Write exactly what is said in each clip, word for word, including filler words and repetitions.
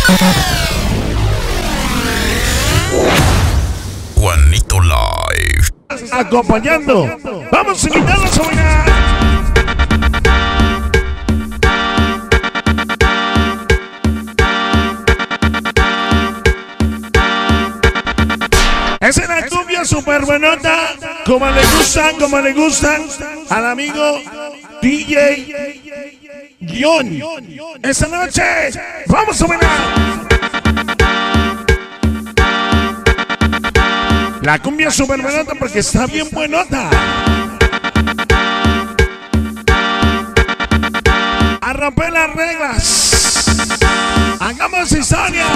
Juanito Live. Acompañando. Vamos a invitarlos a bailar. Esa es la cumbia super buenota, como le gustan, como le gustan al amigo D J Guión. Esta noche vamos a bailar la cumbia super buenota porque está bien buenota. A romper las reglas. Hagamos historia.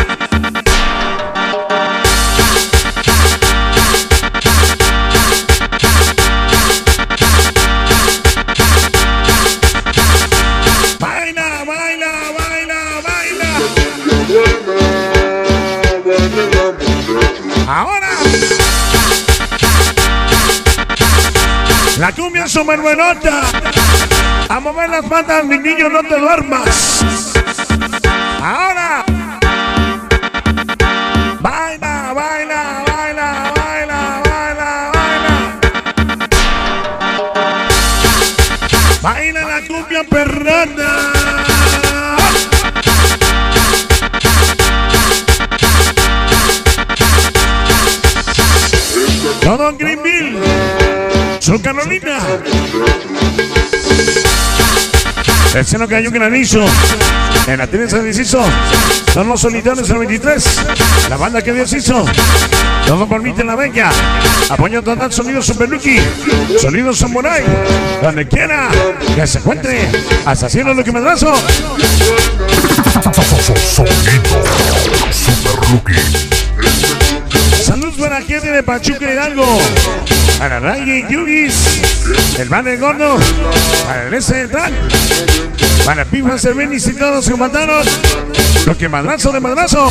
Ahora la cumbia super buenota. A mover las patas, mi niño, no te duermas. Ahora baila, baila, baila, baila, baila, baila. Baila la cumbia perrona. Todo en Greenville, Sur Carolina. El seno que hay un granizo. En la tienda se hizo. Son los solitarios del veintitrés. La banda que Dios hizo. Todo permite la bella. Apoyo total, sonido Super Lucky. Sonido Samurai. Donde quiera que se encuentre. Asesino lo que me abrazo. Sonido Super Lucky. Saludos para la gente de Pachuca Hidalgo. Para Ray y Yugis. El Van Gordo. Para el S Central. Para Pifa Cervenis y todos que mataron. Lo que madrazo de madrazo.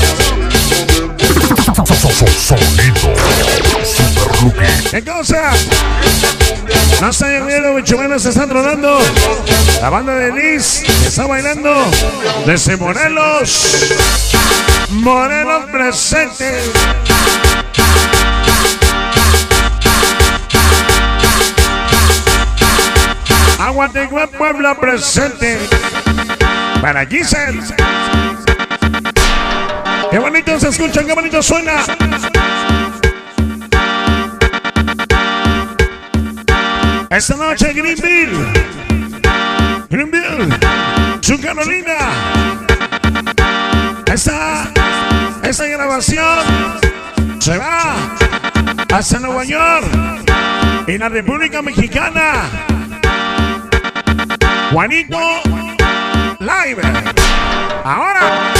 Sonido Super Lucky. ¿Qué cosa? No está lloviendo, Bichumenos se están tronando. La banda de Liz está bailando. Desde Morelos. Morelos presente. Aguategua, Puebla presente. Para Giselle. Qué bonito se escucha, qué bonito suena. Esta noche Greenville. Greenville. Sur Carolina. Esta, esta grabación se va hasta Nueva York y la República Mexicana. Juanito Live. Ahora.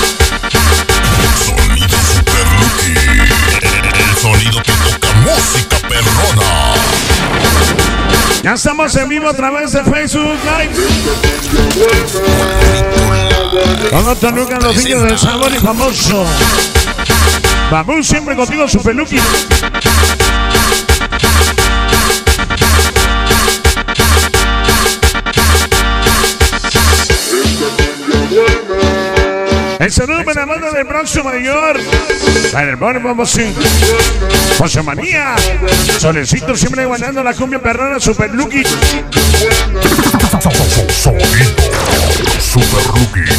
Sonido Super Lucky. El sonido que toca música perrona. Ya estamos en vivo a través de Facebook Live. Todo Toluca, los niños del sabor y famoso. Vamos siempre contigo, Super Lucky. El saludo para la banda del Bronx Mayor. Para el Bonnie Bombosín. José Manía. Solecito siempre guardando la cumbia perrona Super Lucky. Sonido Super Lucky.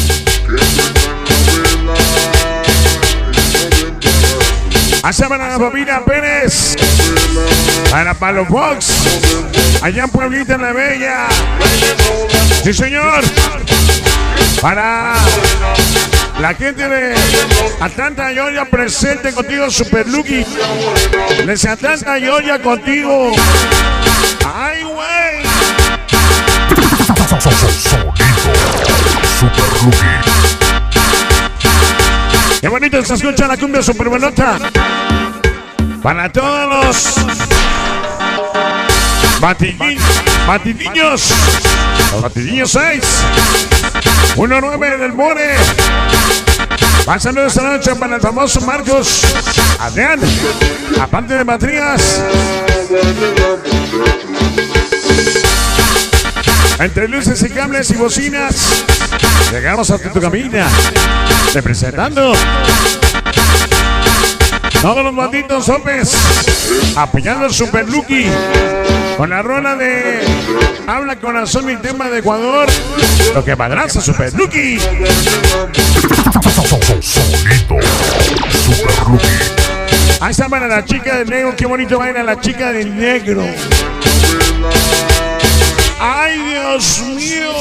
Hace para la familia Pérez. Para Palo Fox. Allá en Pueblita La Bella. Sí, señor. Para la gente de Atlanta, Georgia, presente contigo, Super Lucky. Desde Atlanta, Georgia, contigo. ¡Ay, güey! Sonido Super Lucky. ¡Qué bonito se escucha la cumbia super buenota! Para todos los batidillos, batidillos, los batidillos seis, uno nueve del More. Pasando esta noche para el famoso Marcos Adrián, aparte de Matías. Entre luces y cables y bocinas, llegamos a tu cabina. representando todos los malditos sopes, apoyando al Super Lucky con la rola de Habla Corazón, mi tema de Ecuador. Lo que madraza Super Lucky. Sonido Super Lucky. Ahí está para la chica del negro, qué bonito baila la chica del negro. ¡Ay, Dios mío!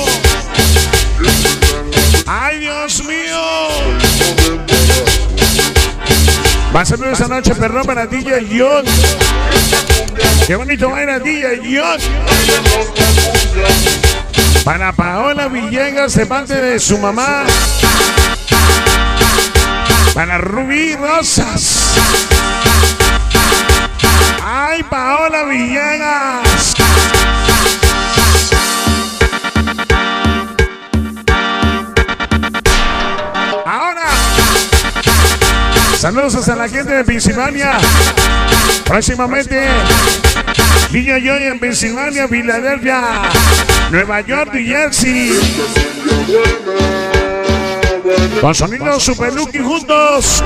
¡Ay, Dios mío! Va a ser esta noche, perdón, para D J Yon. ¡Qué bonito baila D J Yon! Para Paola Villegas, de parte de su mamá. Para Rubí Rosas. ¡Ay, Paola Villegas! Ahora, saludos hasta la gente de Pensilvania. Próximamente, Niña Joy en Pensilvania, Filadelfia, Nueva York y Jersey. Con sonido Super Lucky juntos.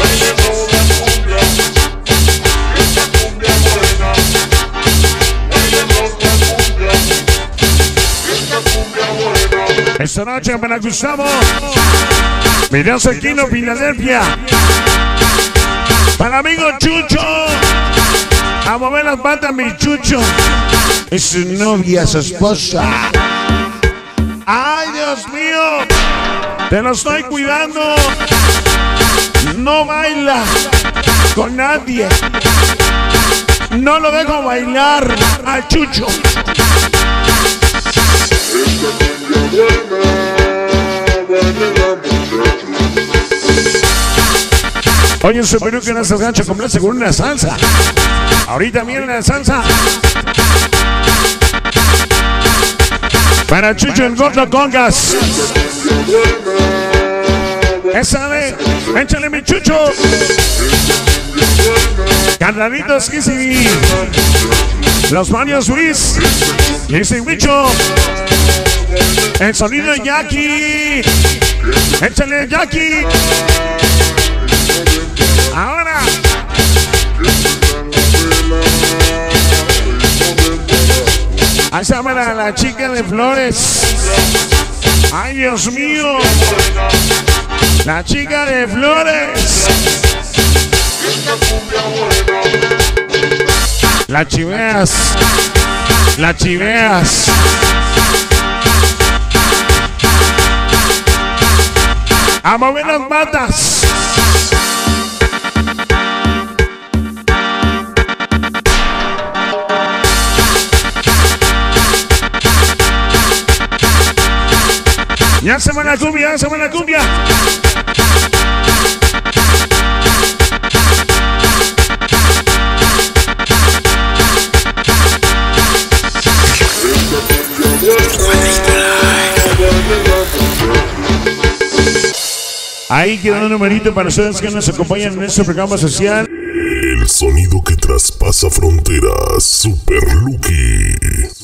Esta noche para Gustavo, Videos Aquino, Filadelfia. Para amigo Chucho, a mover las patas mi Chucho. Es su novia, su esposa. ¡Ay, Dios mío! Te lo estoy cuidando. No baila con nadie. No lo dejo bailar al Chucho. Oye, un superior que no se gancho complace con una salsa. Ahorita viene la salsa. Para Chucho el Gordo Congas. Esa de, échale mi Chucho. Carnalitos Kissy. Los Marios Luis. Kissy Bicho. El sonido de Jackie. Échale Jackie. Ahora. Ahí se llama la chica de Flores. Ay, Dios mío. La chica de Flores. La chiveas. La chiveas. A mover las matas. Ya se va la cumbia, ya se va la cumbia. Ahí queda un numerito para ustedes que nos acompañan en este programa social. El sonido que traspasa fronteras, Super Lucky.